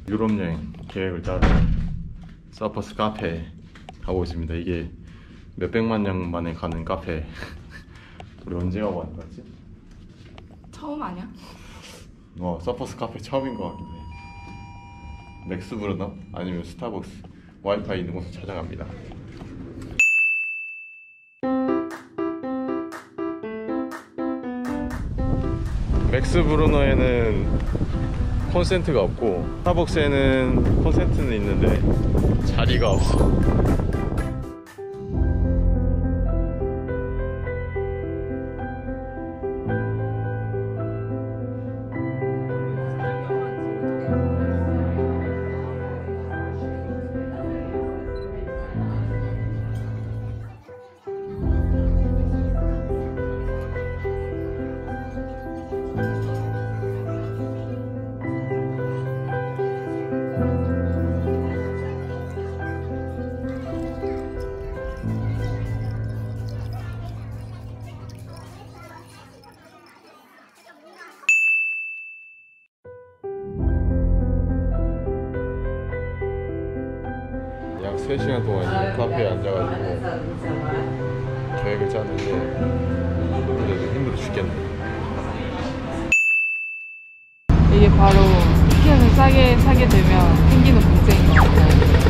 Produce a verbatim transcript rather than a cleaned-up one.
유럽 여행 계획을 짜러 서퍼스 카페 가고 있습니다. 이게 몇백만 년 만에 가는 카페. 우리 언제 가고 가는 거지? 처음 아니야? 어, 서퍼스 카페 처음인 것 같긴 해. 맥스 브루너 아니면 스타벅스 와이파이 있는 곳을 찾아갑니다. 맥스 브루너에는 콘센트가 없고 스타벅스에는 콘센트는 있는데 자리가 없어. 약 세 시간 동안 이 카페에 앉아가지고 계획을 짰는데 그래도 힘들어 죽겠네. 이게 바로 티켓을 싸게 사게 되면 생기는 문제인 것 같아요.